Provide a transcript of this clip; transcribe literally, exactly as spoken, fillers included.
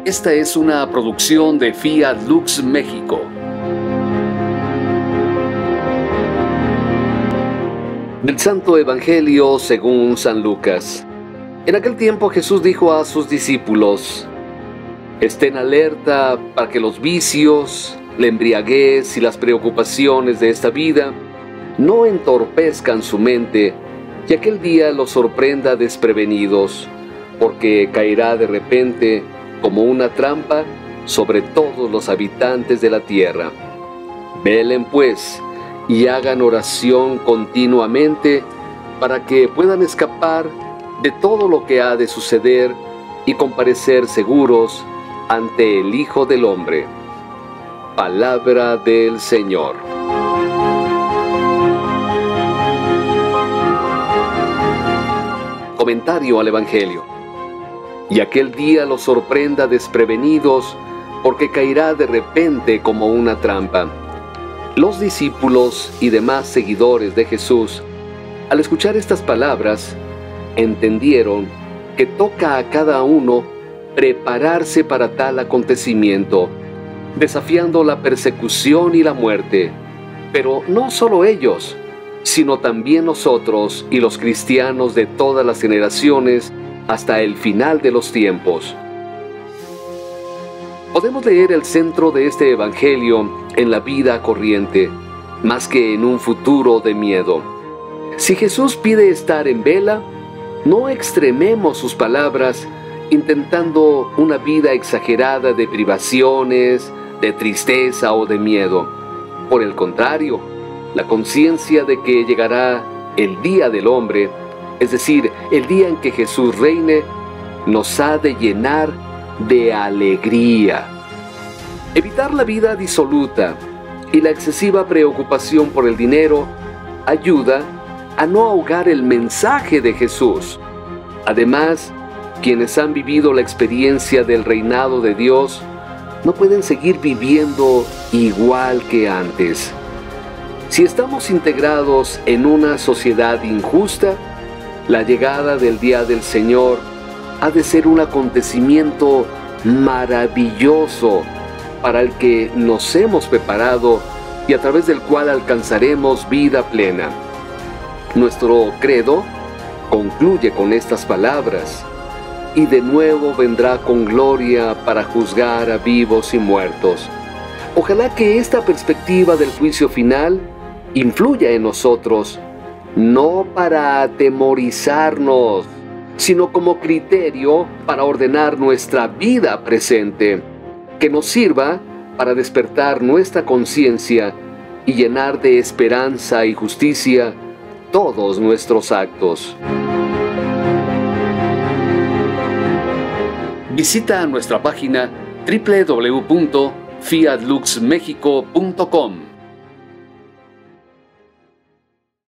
Esta es una producción de Fiat Lux México. Del Santo Evangelio según San Lucas. En aquel tiempo Jesús dijo a sus discípulos: estén alerta para que los vicios, la embriaguez y las preocupaciones de esta vida no entorpezcan su mente y aquel día los sorprenda desprevenidos, porque caerá de repente como una trampa sobre todos los habitantes de la tierra. Velen pues y hagan oración continuamente para que puedan escapar de todo lo que ha de suceder y comparecer seguros ante el Hijo del Hombre. Palabra del Señor. Comentario al Evangelio. Y aquel día los sorprenda desprevenidos, porque caerá de repente como una trampa. Los discípulos y demás seguidores de Jesús, al escuchar estas palabras, entendieron que toca a cada uno prepararse para tal acontecimiento, desafiando la persecución y la muerte. Pero no solo ellos, sino también nosotros y los cristianos de todas las generaciones hasta el final de los tiempos. Podemos leer el centro de este Evangelio en la vida corriente, más que en un futuro de miedo. Si Jesús pide estar en vela, no extrememos sus palabras intentando una vida exagerada de privaciones, de tristeza o de miedo. Por el contrario, la conciencia de que llegará el día del hombre, es decir, el día en que Jesús reine, nos ha de llenar de alegría. Evitar la vida disoluta y la excesiva preocupación por el dinero ayuda a no ahogar el mensaje de Jesús. Además, quienes han vivido la experiencia del reinado de Dios no pueden seguir viviendo igual que antes. Si estamos integrados en una sociedad injusta, la llegada del día del Señor ha de ser un acontecimiento maravilloso para el que nos hemos preparado y a través del cual alcanzaremos vida plena. Nuestro credo concluye con estas palabras: y de nuevo vendrá con gloria para juzgar a vivos y muertos. Ojalá que esta perspectiva del juicio final influya en nosotros, no para atemorizarnos, sino como criterio para ordenar nuestra vida presente, que nos sirva para despertar nuestra conciencia y llenar de esperanza y justicia todos nuestros actos. Visita nuestra página doble u doble u doble u punto fiat lux mexico punto com.